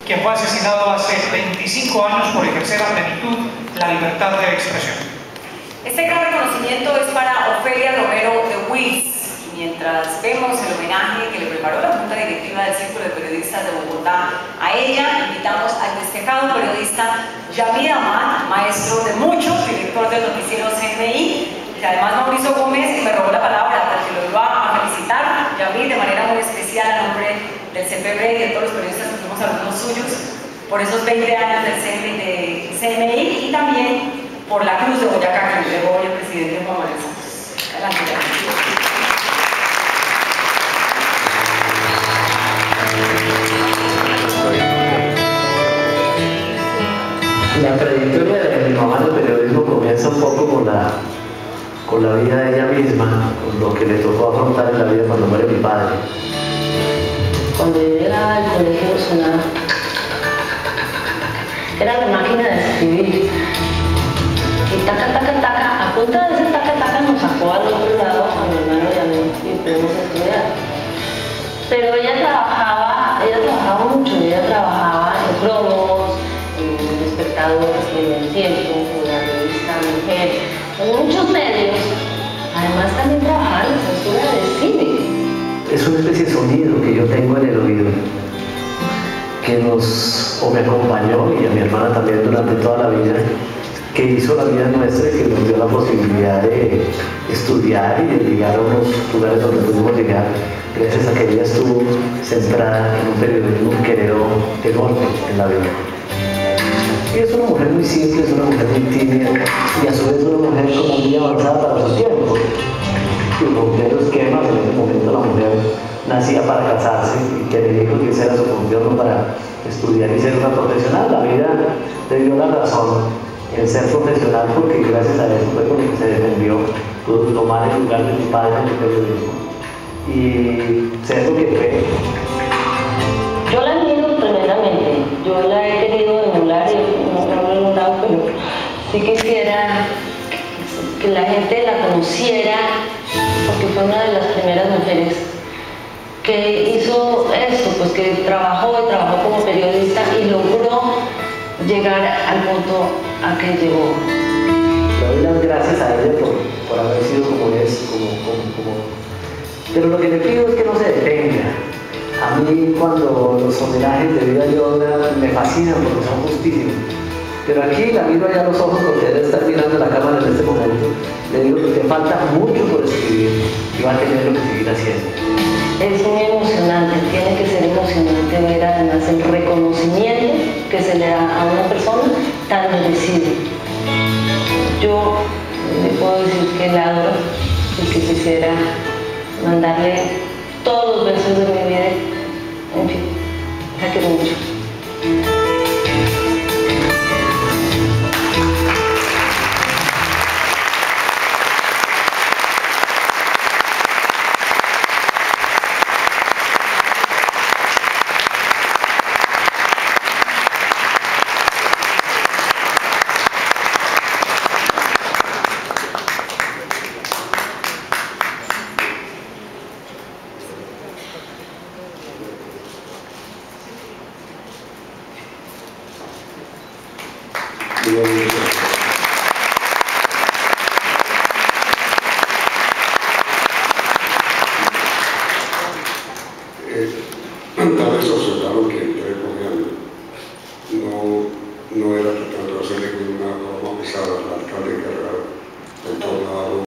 quien fue asesinado hace 25 años por ejercer a plenitud la libertad de expresión. Este gran reconocimiento es para Ofelia Romero de Wills. Mientras vemos el homenaje que le preparó la Junta Directiva del Círculo de Periodistas de Bogotá a ella, invitamos al destacado periodista Yamid Amad, maestro de muchos, director del noticiero CNI, que además Mauricio Gómez me robó la palabra porque lo iba a felicitar, Yamid, de manera muy especial a nombre del CPB y de todos los periodistas que fuimos alumnos suyos, por esos 20 años del CNI y también por la Cruz de Boyacá que le entregó el presidente Juan Manuel Santos. Adelante. La trayectoria de mi mamá en el periodismo comienza un poco con la vida de ella misma, con lo que le tocó afrontar en la vida cuando muere mi padre. Cuando yo llegaba al colegio sonaba, era la máquina de escribir. Y taca, taca, taca, a punta de ese taca, taca nos sacó al otro lado a mi hermano y a mí y pudimos estudiar. Pero ella trabajaba mucho, ella trabajaba en promos, en espectadores, en El Tiempo, en la revista Mujer, en muchos medios. Además también trabajaba en la censura de cine. Es una especie de sonido que yo tengo en el oído, que me acompañó y a mi hermana también durante toda la vida, que hizo la vida nuestra y que nos dio la posibilidad de estudiar y de llegar a unos lugares donde pudimos llegar, gracias a que ella estuvo centrada en un periodismo que heredó de golpe en la vida. Y es una mujer muy simple, es una mujer muy tímida y a su vez una mujer como muy avanzada para su tiempo. Y rompiendo esquemas, en ese momento la mujer nacía para casarse y tener hijos, y esa era su función, no para estudiar y ser una profesional. La vida le dio la razón en ser profesional, porque gracias a eso fue con lo que se defendió, pudo tomar el lugar de mi padre en el periodismo y ser lo que fue. Yo la admiro tremendamente, yo la he querido emular y no lo he logrado, pero sí quisiera que la gente la conociera, porque fue una de las primeras mujeres que hizo esto, pues que trabajó como periodista y logró llegar al punto a que llegó. Le doy las gracias a ella por haber sido como es, pero lo que le pido es que no se detenga. A mí cuando los homenajes de vida y obra me fascinan porque son justísimos. Pero aquí la miro allá a los ojos porque debe estar mirando la cámara en este momento. Le digo que te falta mucho por escribir y va a tener que seguir haciendo. Es muy emocionante, tiene que ser emocionante ver además el reconocimiento que se le da a una persona tan merecida. Yo le puedo decir que la adoro y que quisiera mandarle todos los besos de mi vida. En fin, la quiero mucho. Tal vez observaron que entré con él, no era totalmente